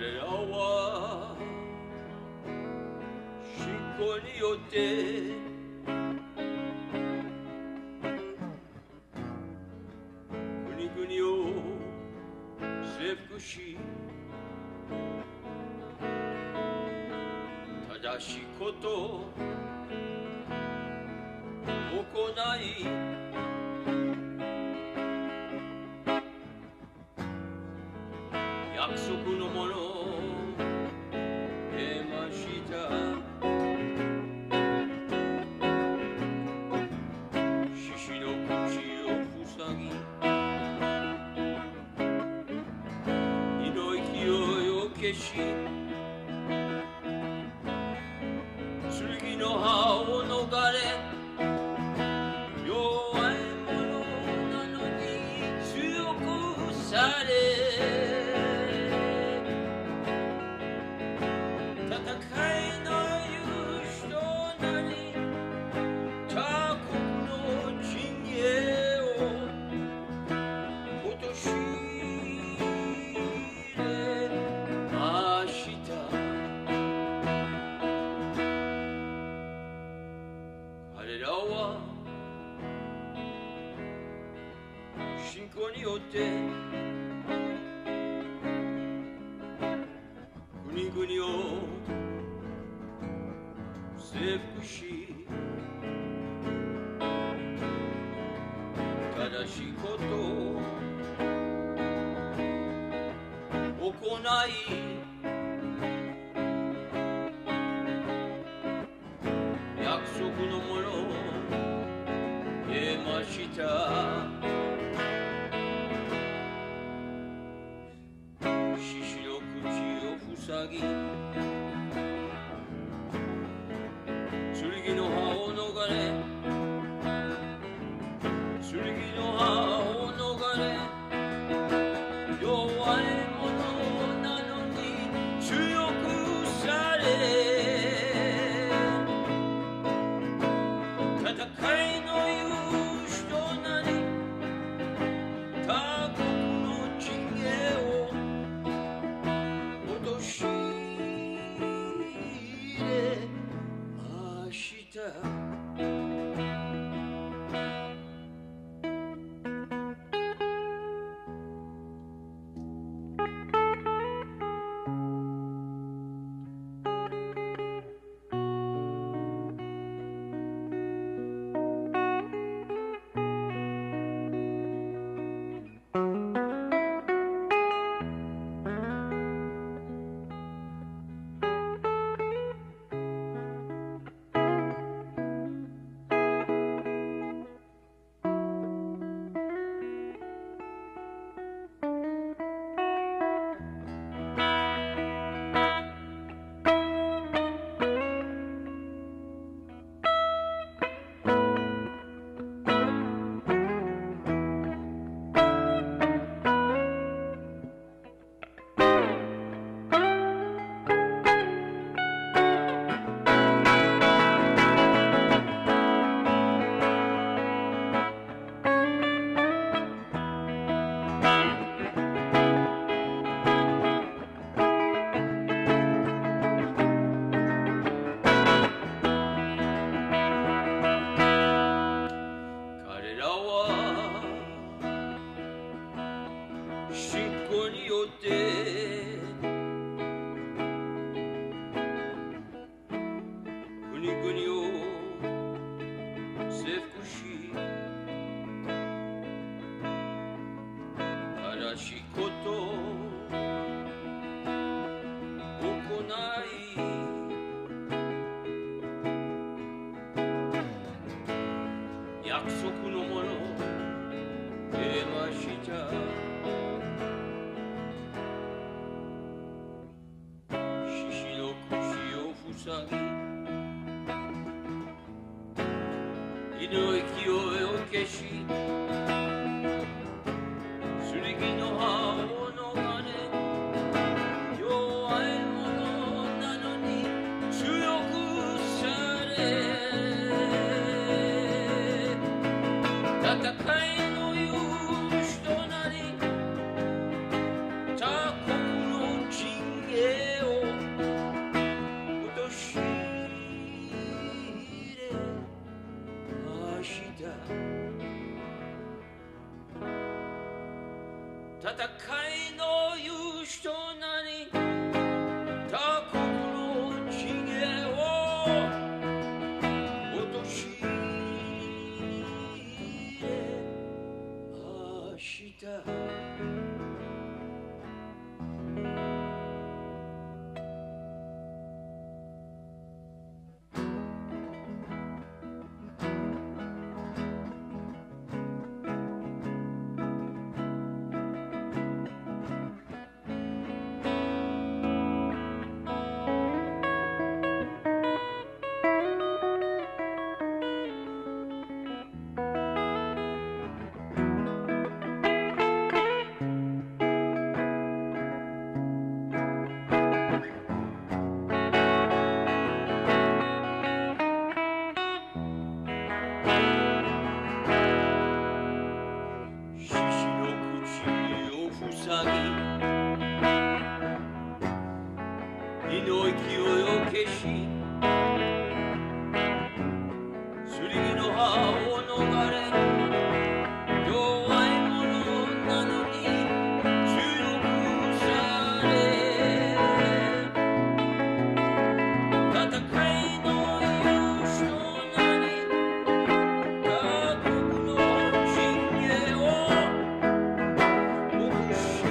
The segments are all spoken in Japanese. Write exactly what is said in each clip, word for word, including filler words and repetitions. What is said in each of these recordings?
彼らは信仰によって国々を征服し、正しいことを行い、約束のものを得ました。獅子の口を塞ぎ、火の勢いを消し、剣の刃を逃れ、弱い者なのに強くされ、信仰によって国々を征服し、正しいことを行い、約束のものを得ました。塞ぎ、剣の刃を逃れ、剣の刃を逃れ、弱い者なのに強くされ、戦いの勇士となり、他国の陣営を陥れました。約束のもの得ました。獅子の口を塞ぎ、火の勢いを消し、剣の刃を逃れ、弱い者なのに強くされ、戦いの勇士となり、他国の陣営戦いの勇士となり他国の地芸を落とし入れました。火の勢いを消し剣の刃を逃れ弱い者なのに強くされ戦いの勇士となり他国の陣営を落とし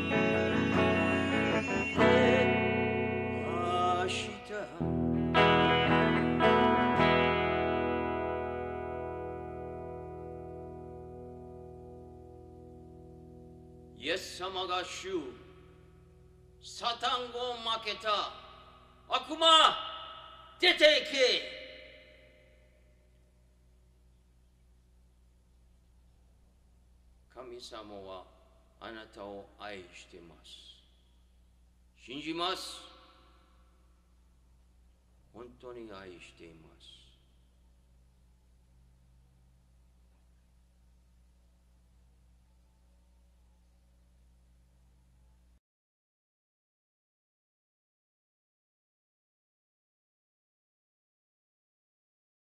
イエス様が主、サタンを負けた悪魔、出て行け。神様はあなたを愛しています。信じます。本当に愛しています。